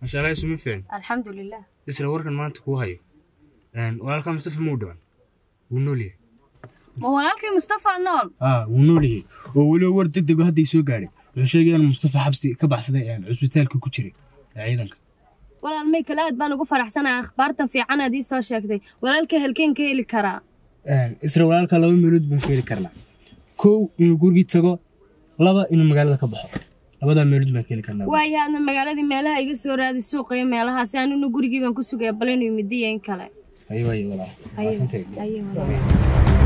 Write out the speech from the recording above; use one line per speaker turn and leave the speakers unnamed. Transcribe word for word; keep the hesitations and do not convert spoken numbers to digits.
ما شاء الله يسمي فين
الحمد لله
إسرا وركن ما أنت كوهاي أن والكم مصطفى مودون ونولي
ما هو لكن مصطفى نول
آه ونولي ولو ورد تدق هدي سوق عليه وشيء أنا مصطفى حبسي كبع صدق يعني عسبتالك كوتشري عيدنك
ولا الميكلات بان ugu faraxsana akhbaartan fiican adii soo sheegtay walaalka halkeen ka heli karaa
een isra walaalka laba meelood baan ka heli karnaa koow inuu guriga tago laba inuu magaalada ka baxo labada meelood baan ka heli karnaa
waayaana magaaladii meelaha iga soo raadi suuqa meelaha si aan inuu gurigii baan ku sugay bal inuu midiyeen kale
ayo ayo walaal
ayo ayo